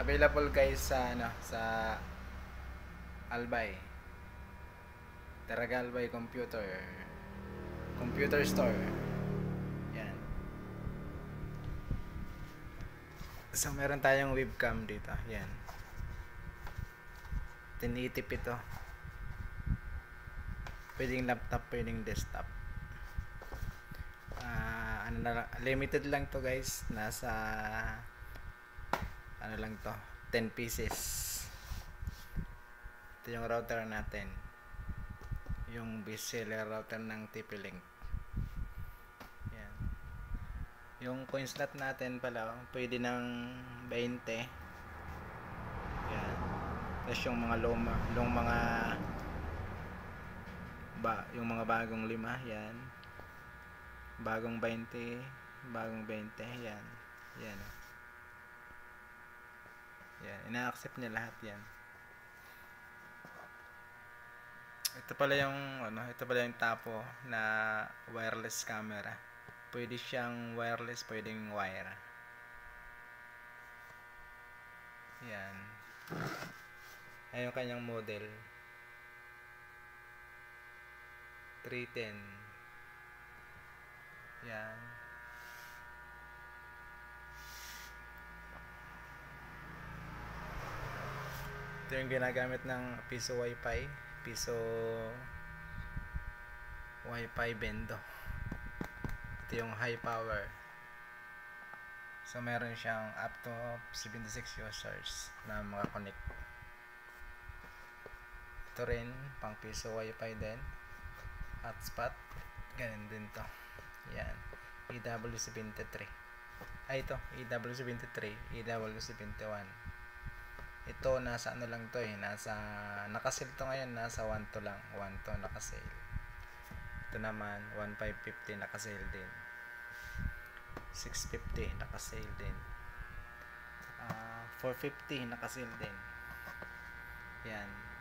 Available guys sa sa Albay. Taraga Albay Computer Store. Yan. So meron tayong webcam dito. Yan. 1080p ito. Pwedeng laptop, pwedeng desktop. Limited lang to guys. Nasa ano lang to, 10 pieces. Ito yung router natin. Yung bestseller router ng TP-Link. Yan. Yung coin slot natin pala, pwede ng 20. Yan. Tapos yung mga yung mga bagong 5, yan. Bagong 20, yan. Yan. Yan, ina-accept niya lahat yan. Ito pala yung tapo na wireless camera. Pwede siyang wireless, pwedeng wire. Yan. Ayun yung kanyang model. 310. Yan. Ito yung ginagamit ng piso Wi-Fi bendo. Ito yung high power. So meron siyang up to 76 users na makakonect. Ito rin pang piso Wi-Fi din. Hotspot. Ganun din to. Yan. EW73. Ito EW73, EW71. Ito nasa ano lang to nasa naka-sale to ngayon, nasa 1 to lang, 1 to naka-sale. Ito naman 1550 naka-sale din. 650 naka-sale din. 450 naka-sale din. Yan.